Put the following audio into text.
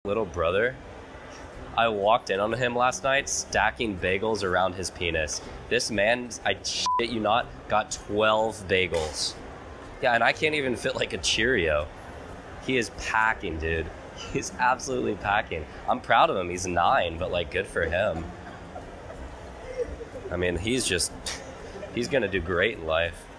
Little brother, I walked in on him last night stacking bagels around his penis. This man, I shit you not, got 12 bagels. Yeah, and I can't even fit like a Cheerio. He is packing, dude. He's absolutely packing. I'm proud of him. He's 9, but like, good for him. I mean, he's gonna do great in life.